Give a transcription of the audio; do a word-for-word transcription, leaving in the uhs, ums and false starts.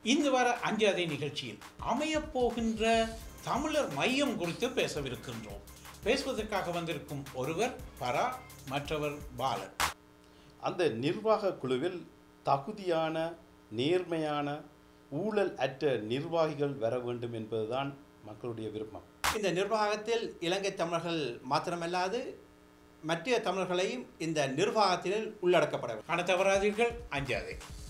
இந்த வார அஞ்சாதை நிகழ்ச்சியில் அமையப்போகின்ற தமிழர் மையம் குறித்து பேசவிருக்கின்றோம். பேசுவதற்காக வந்திருக்கும் ஒருவர் பரா, மற்றவர் பாலன். அந்த நிர்வாக குழுவில் தகுதியான, நேர்மையான, ஊழல் அற்ற நிர்வாகிகள் வர வேண்டும் என்பதுதான் மக்களுடைய விருப்பம். இந்த நிர்வாகத்தில் இலங்கை தமிழர்கள் மாத்திரமல்லாது மற்ற தமிழர்களையும் இந்த நிர்வாகத்தில் உள்ளடக்கப்பட வேண்டும். காண தவறாதீர்கள். அஞ்சாதை.